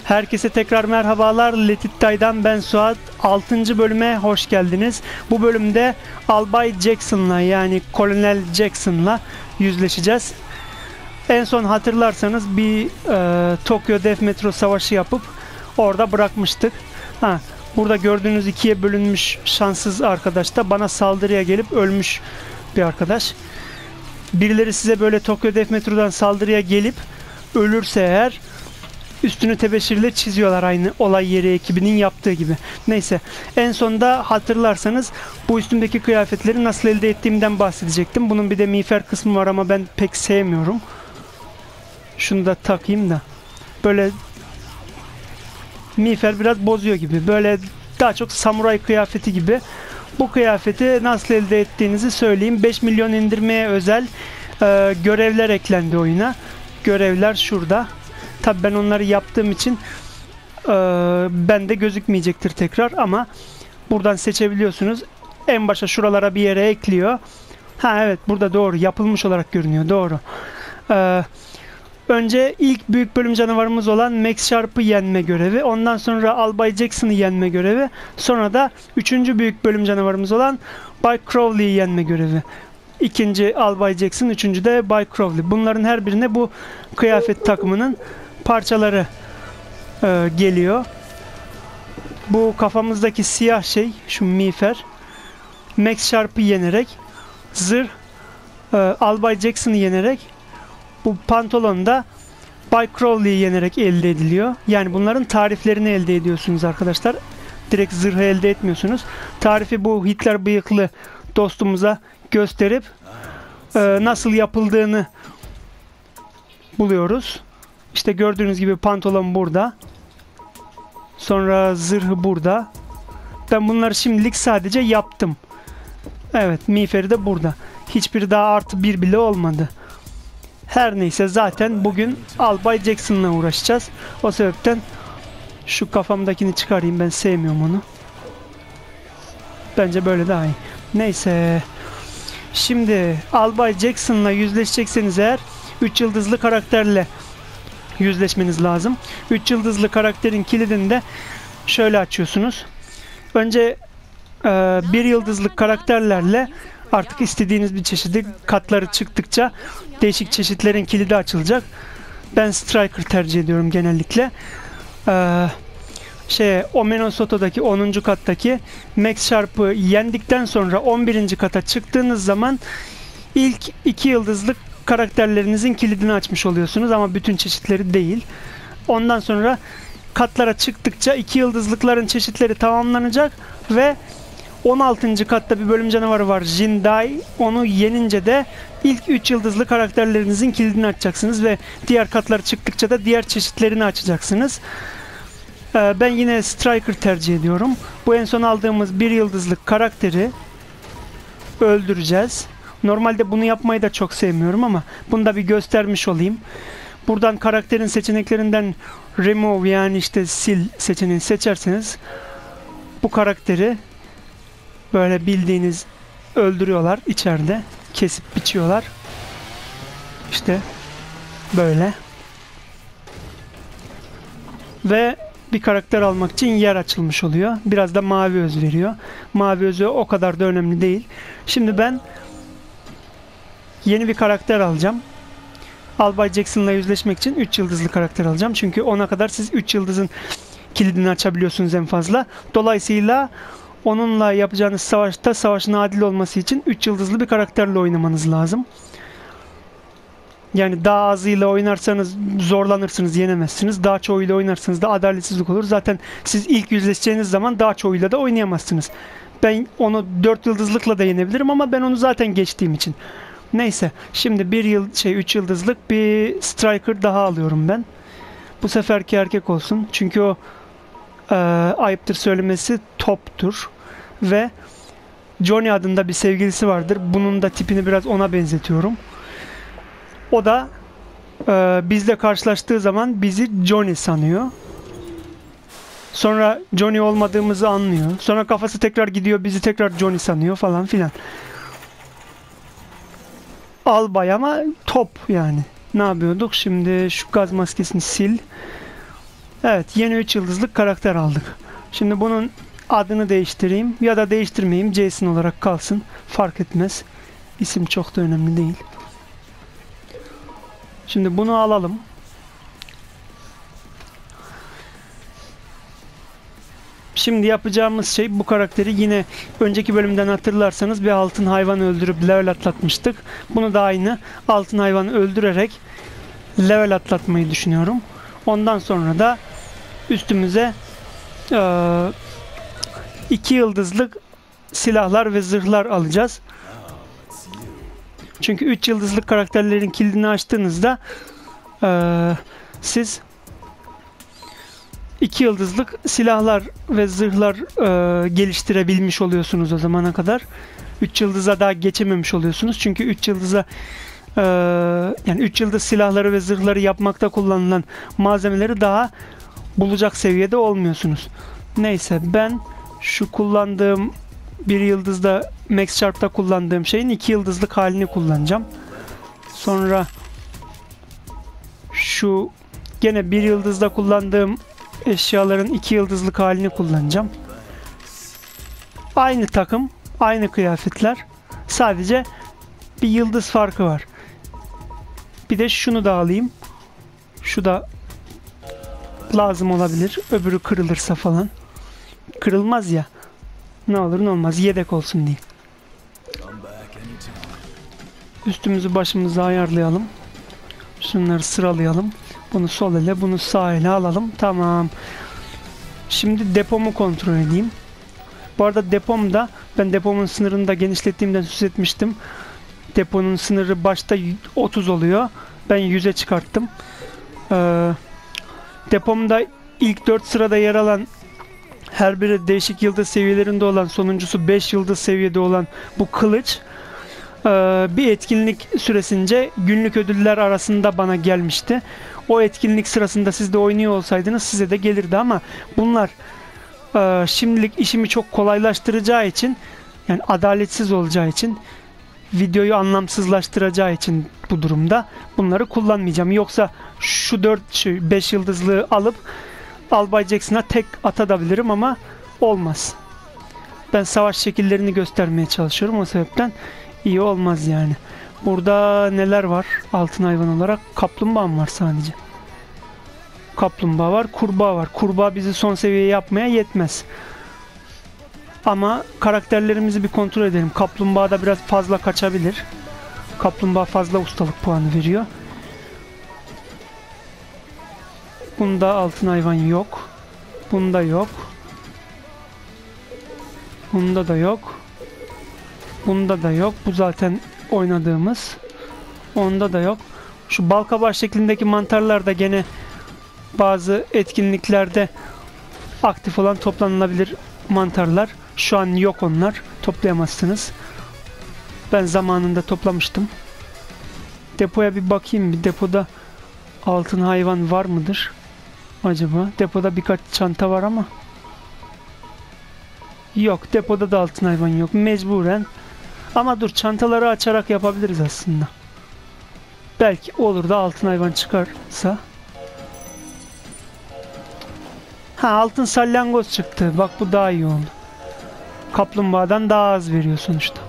Herkese tekrar merhabalar. Let It Die'dan ben Suat. 6. bölüme hoş geldiniz. Bu bölümde Albay Jackson'la, yani Kolonel Jackson'la yüzleşeceğiz. En son hatırlarsanız bir Tokyo Death Metro savaşı yapıp orada bırakmıştık. Burada gördüğünüz ikiye bölünmüş şanssız arkadaş da bana saldırıya gelip ölmüş bir arkadaş. Birileri size böyle Tokyo Death Metro'dan saldırıya gelip ölürse eğer üstünü tebeşirle çiziyorlar, aynı olay yeri ekibinin yaptığı gibi. Neyse, en sonda hatırlarsanız bu üstümdeki kıyafetleri nasıl elde ettiğimden bahsedecektim. Bunun bir de miğfer kısmı var ama ben pek sevmiyorum. Şunu da takayım da. Böyle miğfer biraz bozuyor gibi. Böyle daha çok samuray kıyafeti gibi. Bu kıyafeti nasıl elde ettiğinizi söyleyeyim. 5 milyon indirmeye özel görevler eklendi oyuna. Görevler şurada. Tabii ben onları yaptığım için bende gözükmeyecektir tekrar, ama buradan seçebiliyorsunuz. En başa şuralara bir yere ekliyor. Evet, burada doğru yapılmış olarak görünüyor, doğru. Önce ilk büyük bölüm canavarımız olan Max Sharp'ı yenme görevi, ondan sonra Albay Jackson'ı yenme görevi, sonra da 3. büyük bölüm canavarımız olan Bay Crowley'i yenme görevi. İkinci Albay Jackson, 3. de Bay Crowley. Bunların her birine bu kıyafet takımının parçaları geliyor. Bu kafamızdaki siyah şey, şu miğfer, Max Sharp'ı yenerek, zırh Albay Jackson'ı yenerek, bu pantolon da Bay Crowley'i yenerek elde ediliyor. Yani bunların tariflerini elde ediyorsunuz arkadaşlar. Direkt zırhı elde etmiyorsunuz. Tarifi bu Hitler bıyıklı dostumuza gösterip nasıl yapıldığını buluyoruz. İşte gördüğünüz gibi pantolon burada. Sonra zırhı burada. Ben bunları şimdilik sadece yaptım. Evet, miğferi de burada. Hiçbiri daha artı bir bile olmadı. Her neyse, zaten bugün Albay Jackson'la uğraşacağız. O sebepten şu kafamdakini çıkarayım. Ben sevmiyorum onu. Bence böyle daha iyi. Neyse. Şimdi Albay Jackson'la yüzleşecekseniz eğer 3 yıldızlı karakterle yüzleşmeniz lazım. 3 yıldızlı karakterin kilidini de şöyle açıyorsunuz. Önce 1 yıldızlı karakterlerle artık istediğiniz bir çeşidi, katları çıktıkça değişik çeşitlerin kilidi açılacak. Ben Striker tercih ediyorum genellikle. Omeno Soto'daki 10. kattaki Max Sharp'ı yendikten sonra 11. kata çıktığınız zaman ilk 2 yıldızlı karakterlerinizin kilidini açmış oluyorsunuz, ama bütün çeşitleri değil. Ondan sonra katlara çıktıkça 2 yıldızlıkların çeşitleri tamamlanacak ve 16. katta bir bölüm canavarı var, Jindai. Onu yenince de ilk 3 yıldızlı karakterlerinizin kilidini açacaksınız ve diğer katlara çıktıkça da diğer çeşitlerini açacaksınız. Ben yine Striker tercih ediyorum. Bu en son aldığımız 1 yıldızlı karakteri öldüreceğiz. Normalde bunu yapmayı da çok sevmiyorum ama bunu da bir göstermiş olayım. Buradan karakterin seçeneklerinden remove, yani işte sil seçeneğini seçerseniz bu karakteri böyle bildiğiniz öldürüyorlar içeride. Kesip biçiyorlar. İşte böyle. Ve bir karakter almak için yer açılmış oluyor. Biraz da mavi öz veriyor. Mavi özü o kadar da önemli değil. Şimdi ben yeni bir karakter alacağım. Albay Jackson'la yüzleşmek için 3 yıldızlı karakter alacağım. Çünkü ona kadar siz 3 yıldızın kilidini açabiliyorsunuz en fazla. Dolayısıyla onunla yapacağınız savaşta savaşın adil olması için 3 yıldızlı bir karakterle oynamanız lazım. Yani daha azıyla oynarsanız zorlanırsınız, yenemezsiniz. Daha çoğuyla oynarsanız da adaletsizlik olur. Zaten siz ilk yüzleşeceğiniz zaman daha çoğuyla da oynayamazsınız. Ben onu 4 yıldızlıkla da yenebilirim ama ben onu zaten geçtiğim için. Neyse, şimdi 3 yıldızlık bir Striker daha alıyorum ben. Bu seferki erkek olsun. Çünkü o ayıptır söylemesi toptur. Ve Johnny adında bir sevgilisi vardır. Bunun da tipini biraz ona benzetiyorum. O da bizle karşılaştığı zaman bizi Johnny sanıyor. Sonra Johnny olmadığımızı anlıyor. Sonra kafası tekrar gidiyor, bizi tekrar Johnny sanıyor falan filan. Albay ama top yani. Ne yapıyorduk? Şimdi şu gaz maskesini sil. Evet, yeni 3 yıldızlık karakter aldık. Şimdi bunun adını değiştireyim ya da değiştirmeyeyim. Jason olarak kalsın. Fark etmez. İsim çok da önemli değil. Şimdi bunu alalım. Şimdi yapacağımız şey, bu karakteri yine önceki bölümden hatırlarsanız bir altın hayvan öldürüp level atlatmıştık. Bunu da aynı altın hayvanı öldürerek level atlatmayı düşünüyorum. Ondan sonra da üstümüze 2 yıldızlık silahlar ve zırhlar alacağız. Çünkü 3 yıldızlık karakterlerin kilidini açtığınızda siz 2 yıldızlık silahlar ve zırhlar geliştirebilmiş oluyorsunuz o zamana kadar. 3 yıldıza daha geçememiş oluyorsunuz. Çünkü 3 yıldıza yani 3 yıldız silahları ve zırhları yapmakta kullanılan malzemeleri daha bulacak seviyede olmuyorsunuz. Neyse, ben şu kullandığım 1 yıldızda Max Sharp'ta kullandığım şeyin 2 yıldızlık halini kullanacağım. Sonra şu gene 1 yıldızda kullandığım eşyaların 2 yıldızlık halini kullanacağım. Aynı takım, aynı kıyafetler. Sadece bir yıldız farkı var. Bir de şunu da alayım. Şu da lazım olabilir. Öbürü kırılırsa falan. Kırılmaz ya. Ne olur ne olmaz. Yedek olsun diye. Üstümüzü başımızı ayarlayalım. Şunları sıralayalım. Bunu sol ele, bunu sağ ele alalım. Tamam. Şimdi depomu kontrol edeyim. Bu arada depomda, ben depomun sınırını da genişlettiğimden söz etmiştim. Deponun sınırı başta 30 oluyor. Ben 100'e çıkarttım. Depomda ilk 4 sırada yer alan, her biri değişik yıldız seviyelerinde olan, sonuncusu 5 yıldız seviyede olan bu kılıç bir etkinlik süresince günlük ödüller arasında bana gelmişti. O etkinlik sırasında siz de oynuyor olsaydınız size de gelirdi ama bunlar şimdilik işimi çok kolaylaştıracağı için, yani adaletsiz olacağı için, videoyu anlamsızlaştıracağı için bu durumda bunları kullanmayacağım. Yoksa şu 5 yıldızlığı alıp Albay Jackson'a tek atabilirim ama olmaz. Ben savaş şekillerini göstermeye çalışıyorum, o sebepten iyi olmaz yani. Burada neler var altın hayvan olarak? Kaplumbağa var sadece. Kaplumbağa var, kurbağa var. Kurbağa bizi son seviyeye yapmaya yetmez. Ama karakterlerimizi bir kontrol edelim. Kaplumbağa da biraz fazla kaçabilir. Kaplumbağa fazla ustalık puanı veriyor. Bunda altın hayvan yok. Bunda yok. Bunda da yok. Bunda da yok. Bu zaten oynadığımız. Onda da yok. Şu balkabağı şeklindeki mantarlar da gene bazı etkinliklerde aktif olan toplanılabilir mantarlar. Şu an yok onlar. Toplayamazsınız. Ben zamanında toplamıştım. Depoya bir bakayım. Bir depoda altın hayvan var mıdır acaba? Depoda birkaç çanta var ama yok. Depoda da altın hayvan yok. Mecburen. Ama dur, çantaları açarak yapabiliriz aslında. Belki olur da altın hayvan çıkarsa. Ha, altın salyangoz çıktı. Bak, bu daha iyi oldu. Kaplumbağadan daha az veriyor sonuçta.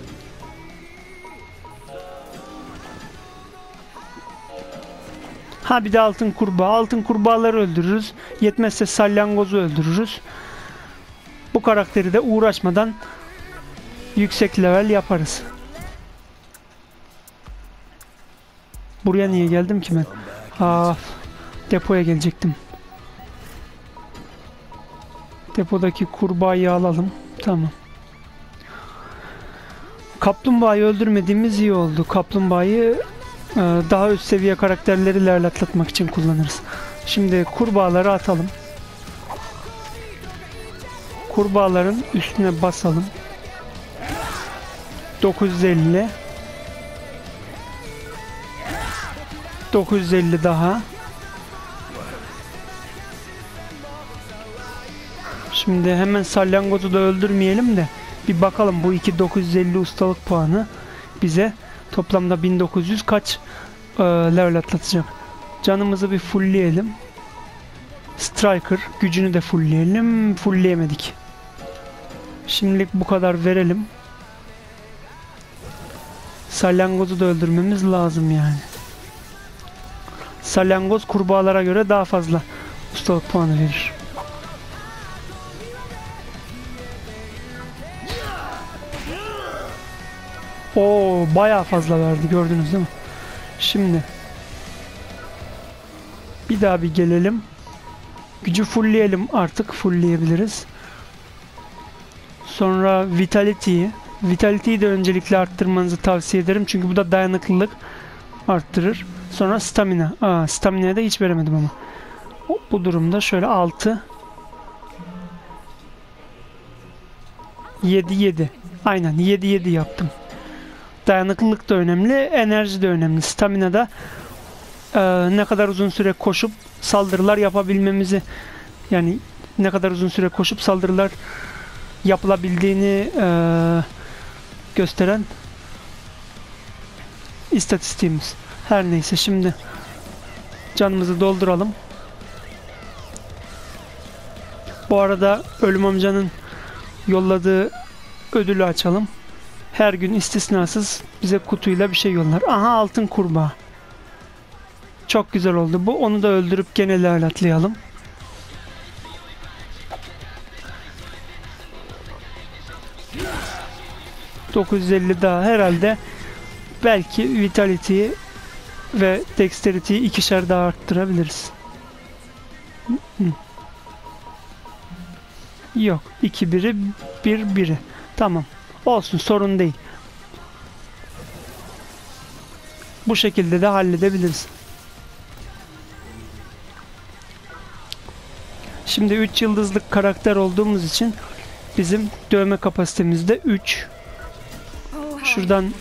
Ha, bir de altın kurbağa. Altın kurbağaları öldürürüz. Yetmezse salyangozu öldürürüz. Bu karakteri de uğraşmadan yüksek level yaparız. Buraya niye geldim ki ben? Depoya gelecektim. Depodaki kurbağayı alalım. Tamam. Kaplumbağayı öldürmediğimiz iyi oldu. Kaplumbağayı daha üst seviye karakterleri level atlatmak için kullanırız. Şimdi kurbağaları atalım. Kurbağaların üstüne basalım. 950. 950 daha. Şimdi hemen salyangozu da öldürmeyelim de bir bakalım, bu 950 ustalık puanı bize toplamda 1900 kaç level atlatacak. Canımızı bir fullleyelim. Striker gücünü de fullleyelim. Fullleyemedik. Şimdilik bu kadar verelim. Salyangozu da öldürmemiz lazım yani. Salyangoz kurbağalara göre daha fazla ustalık puanı verir. Oo, bayağı fazla verdi, gördünüz değil mi? Şimdi bir daha bir gelelim. Gücü fullleyelim, artık fullleyebiliriz. Sonra Vitality'yi de öncelikle arttırmanızı tavsiye ederim. Çünkü bu da dayanıklılık arttırır. Sonra Stamina. Stamina'ya da hiç veremedim ama. Bu durumda şöyle 6 7 aynen 7 yaptım. Dayanıklılık da önemli, enerji de önemli. Stamina'da ne kadar uzun süre koşup saldırılar yapabilmemizi, yani ne kadar uzun süre koşup saldırılar yapılabildiğini gösteren istatistiğimiz. Her neyse, şimdi canımızı dolduralım. Bu arada Ölüm Amca'nın yolladığı ödülü açalım. Her gün istisnasız bize kutuyla bir şey yollar. Aha, altın kurbağa. Çok güzel oldu bu. Onu da öldürüp gene lalatlayalım. ...950 daha herhalde. Belki Vitality'yi ve Dexterity'yi ikişer daha arttırabiliriz. Yok. 2 biri 1 biri. Tamam. Olsun, sorun değil. Bu şekilde de halledebiliriz. Şimdi 3 yıldızlık karakter olduğumuz için bizim dövme kapasitemiz de 3. Şuradan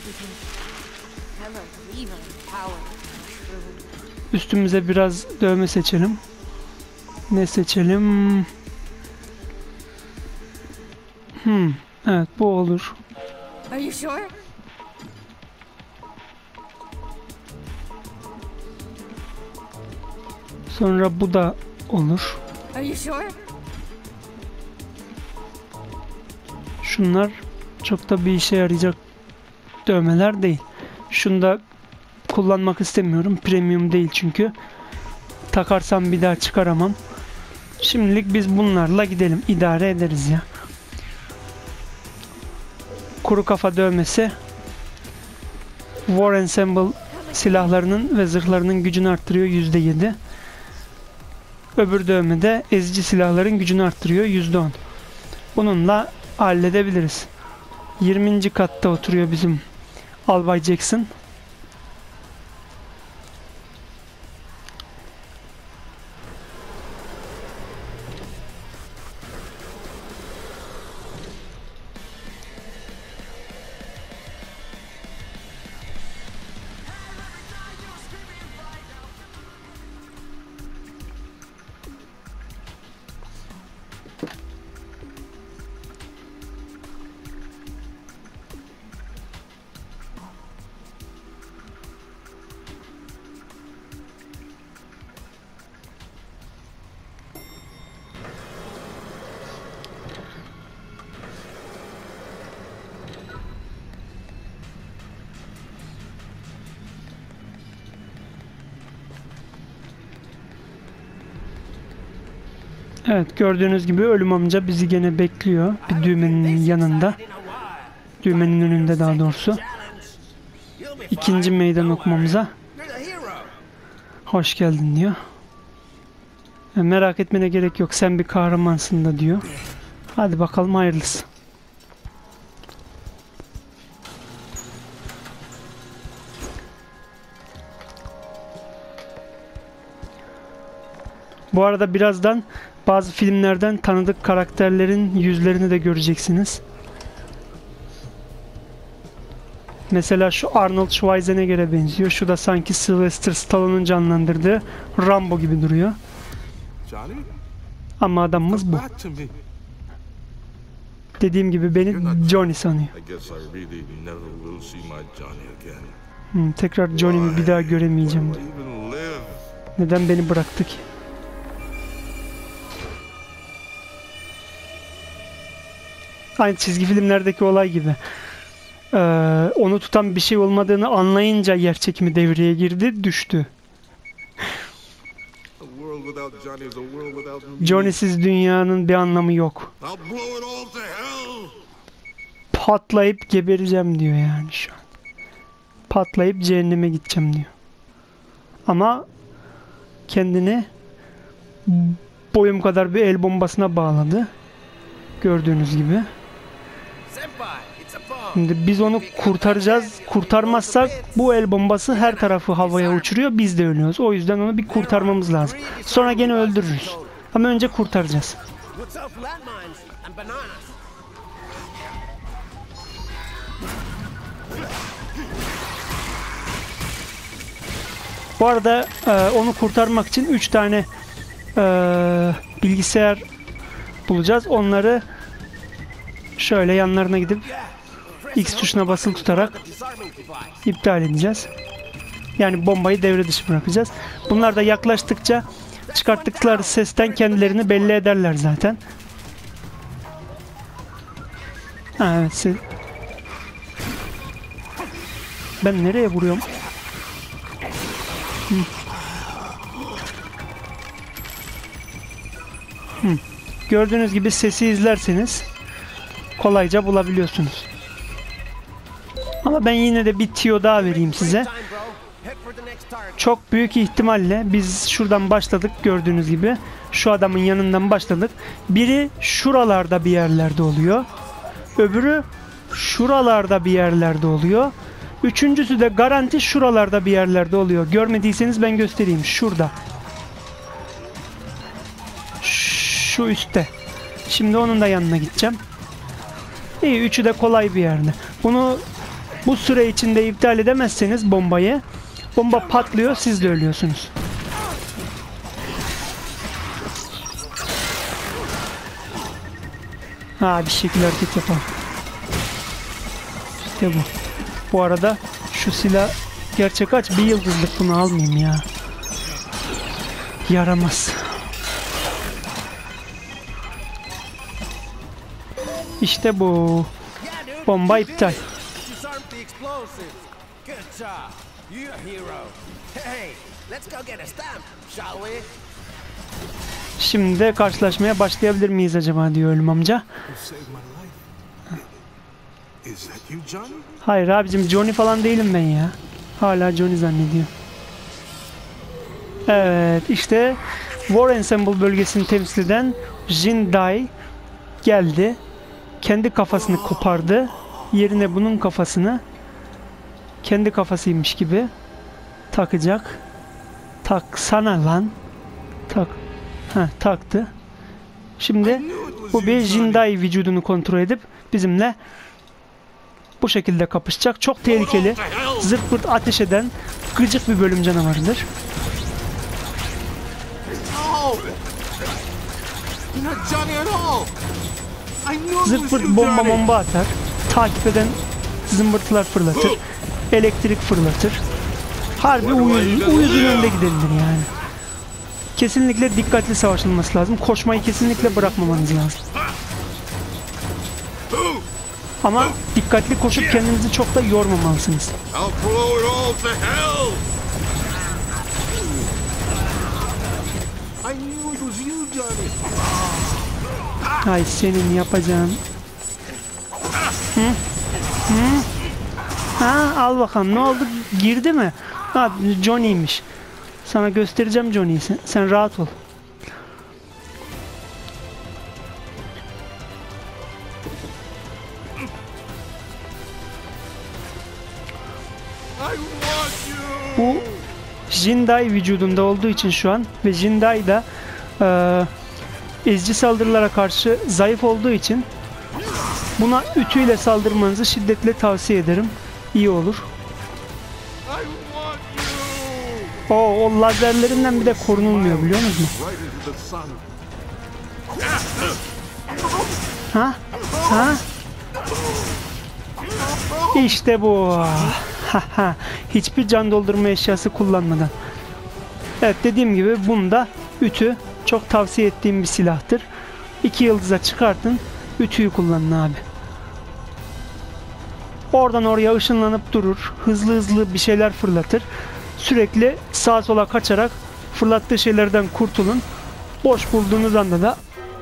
üstümüze biraz dövme seçelim. Ne seçelim? Evet, bu olur. Sonra bu da olur. Şunlar çok da bir işe yarayacak dövmeler değil. Şunu da kullanmak istemiyorum. Premium değil çünkü. Takarsam bir daha çıkaramam. Şimdilik biz bunlarla gidelim. İdare ederiz ya. Kuru kafa dövmesi War Ensemble silahlarının ve zırhlarının gücünü arttırıyor %7. Öbür dövme de ezici silahların gücünü arttırıyor %10. Bununla halledebiliriz. 20. katta oturuyor bizim Albay Jackson. Evet, gördüğünüz gibi Ölüm Amca bizi gene bekliyor. Bir düğmenin yanında. Düğmenin önünde daha doğrusu. İkinci meydan okumamıza hoş geldin diyor. Merak etmene gerek yok, sen bir kahramansın da diyor. Hadi bakalım, hayırlısı. Bu arada birazdan bazı filmlerden tanıdık karakterlerin yüzlerini de göreceksiniz. Mesela şu Arnold Schwarzenegger'e benziyor. Şu da sanki Sylvester Stallone'un canlandırdığı Rambo gibi duruyor. Ama adamımız bu. Dediğim gibi beni Johnny sanıyor. Tekrar Johnny'mi bir daha göremeyeceğim. Neden beni bıraktı ki? Aynı çizgi filmlerdeki olay gibi. Onu tutan bir şey olmadığını anlayınca yer çekimi devreye girdi, düştü. Johnny'siz dünyanın bir anlamı yok. Patlayıp gebereceğim diyor yani şu an. Patlayıp cehenneme gideceğim diyor. Ama kendini boyum kadar bir el bombasına bağladı. Gördüğünüz gibi. Şimdi biz onu kurtaracağız. Kurtarmazsak bu el bombası her tarafı havaya uçuruyor. Biz de ölüyoruz. O yüzden onu bir kurtarmamız lazım. Sonra gene öldürürüz. Ama önce kurtaracağız. Bu arada onu kurtarmak için 3 tane bilgisayar bulacağız. Onları şöyle yanlarına gidip X tuşuna basılı tutarak iptal edeceğiz. Yani bombayı devre dışı bırakacağız. Bunlar da yaklaştıkça çıkarttıkları sesten kendilerini belli ederler zaten. Ha, evet. Ben nereye vuruyorum? Gördüğünüz gibi sesi izlerseniz kolayca bulabiliyorsunuz. Ama ben yine de bir tiyo daha vereyim size. Çok büyük ihtimalle biz şuradan başladık gördüğünüz gibi. Şu adamın yanından başladık. Biri şuralarda bir yerlerde oluyor. Öbürü şuralarda bir yerlerde oluyor. Üçüncüsü de garanti şuralarda bir yerlerde oluyor. Görmediyseniz ben göstereyim. Şurada. Şu üstte. Şimdi onun da yanına gideceğim. İyi, üçü de kolay bir yerde. Bunu bu süre içinde iptal edemezseniz bombayı, bomba patlıyor, siz de ölüyorsunuz. Ha, bir şekilde hareket yapalım. İşte bu. Bu arada şu silah gerçek aç, bir yıldızlık, bunu almayayım ya. Yaramaz. İşte bu. Bomba iptal. Şimdi de karşılaşmaya başlayabilir miyiz acaba diyor ölüm amca. Hayır abicim, Johnny falan değilim ben ya. Hala Johnny zannediyor. Evet, işte War Ensemble bölgesini temsil eden Jin Dai geldi. Kendi kafasını kopardı. Yerine bunun kafasını kendi kafasıymış gibi takacak. Taksana lan. Tak. Ha, taktı. Şimdi bu bir Jin Dai vücudunu kontrol edip bizimle bu şekilde kapışacak. Çok tehlikeli, zırt pırt ateş eden gıcık bir bölüm canavarıdır. Zırt pırt bomba atar. Takip eden zımbırtılar fırlatır. Elektrik fırlatır. Harbi uyuzun önünde gidilir yani. Kesinlikle dikkatli savaşılması lazım. Koşmayı kesinlikle bırakmamanız lazım. Ama dikkatli koşup kendinizi çok da yormamalısınız. Ay senin yapacağın. Hı? Hı? Ha, al bakalım, ne oldu, girdi mi? Ha, Johnny'ymiş. Sana göstereceğim Johnny'yi, sen rahat ol. Bu Jin Dai vücudunda olduğu için şu an ve Jin Dai da ezici saldırılara karşı zayıf olduğu için buna ütüyle saldırmanızı şiddetle tavsiye ederim. İyi olur. O lazerlerinden bir de korunulmuyor, biliyor musunuz? Ha? Ha? İşte bu. Hiçbir can doldurma eşyası kullanmadan. Evet, dediğim gibi bunda ütü çok tavsiye ettiğim bir silahtır. 2 yıldıza çıkartın, ütüyü kullanın abi. Oradan oraya ışınlanıp durur. Hızlı hızlı bir şeyler fırlatır. Sürekli sağa sola kaçarak fırlattığı şeylerden kurtulun. Boş bulduğunuz anda da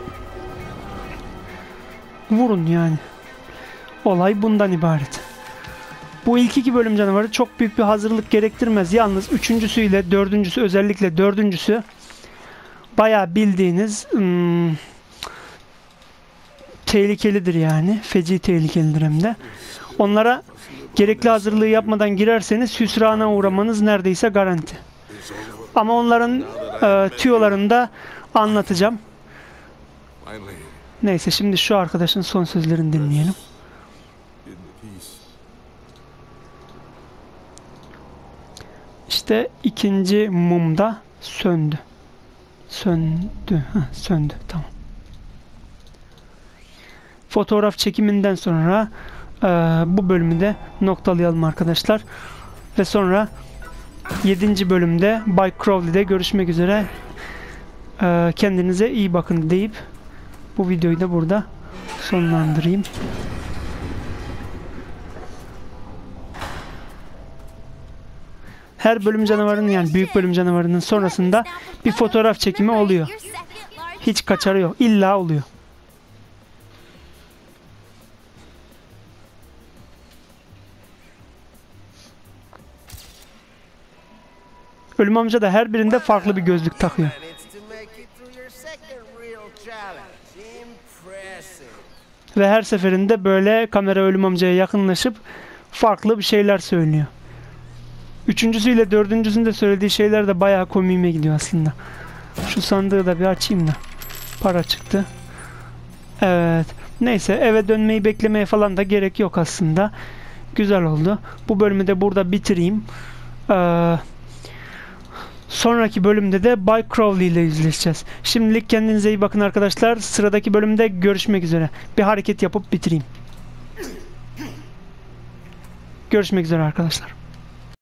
vurun yani. Olay bundan ibaret. Bu ilk iki bölüm canavarı çok büyük bir hazırlık gerektirmez. Yalnız üçüncüsüyle dördüncüsü, özellikle dördüncüsü bayağı bildiğiniz tehlikelidir yani. Feci tehlikelidir hem de. Onlara gerekli hazırlığı yapmadan girerseniz hüsrana uğramanız neredeyse garanti. Ama onların tüyolarını da anlatacağım. Neyse, şimdi şu arkadaşın son sözlerini dinleyelim. İşte ikinci mum da söndü. Söndü. Söndü. Tamam. Fotoğraf çekiminden sonra bu bölümü de noktalayalım arkadaşlar. Ve sonra 7. bölümde Bay Crowley'de görüşmek üzere. Kendinize iyi bakın deyip bu videoyu da burada sonlandırayım. Her bölüm canavarının, yani büyük bölüm canavarının sonrasında bir fotoğraf çekimi oluyor. Hiç kaçarı yok. İlla oluyor. Ölüm amca da her birinde farklı bir gözlük takıyor. Ve her seferinde böyle kamera ölüm amcaya yakınlaşıp farklı bir şeyler söylüyor. Üçüncüsüyle dördüncüsünde söylediği şeyler de bayağı komiğime gidiyor aslında. Şu sandığı da bir açayım da. Para çıktı. Evet. Neyse, eve dönmeyi beklemeye falan da gerek yok aslında. Güzel oldu. Bu bölümü de burada bitireyim. Sonraki bölümde de Bay Crowley ile yüzleşeceğiz. Şimdilik kendinize iyi bakın arkadaşlar. Sıradaki bölümde görüşmek üzere. Bir hareket yapıp bitireyim. Görüşmek üzere arkadaşlar.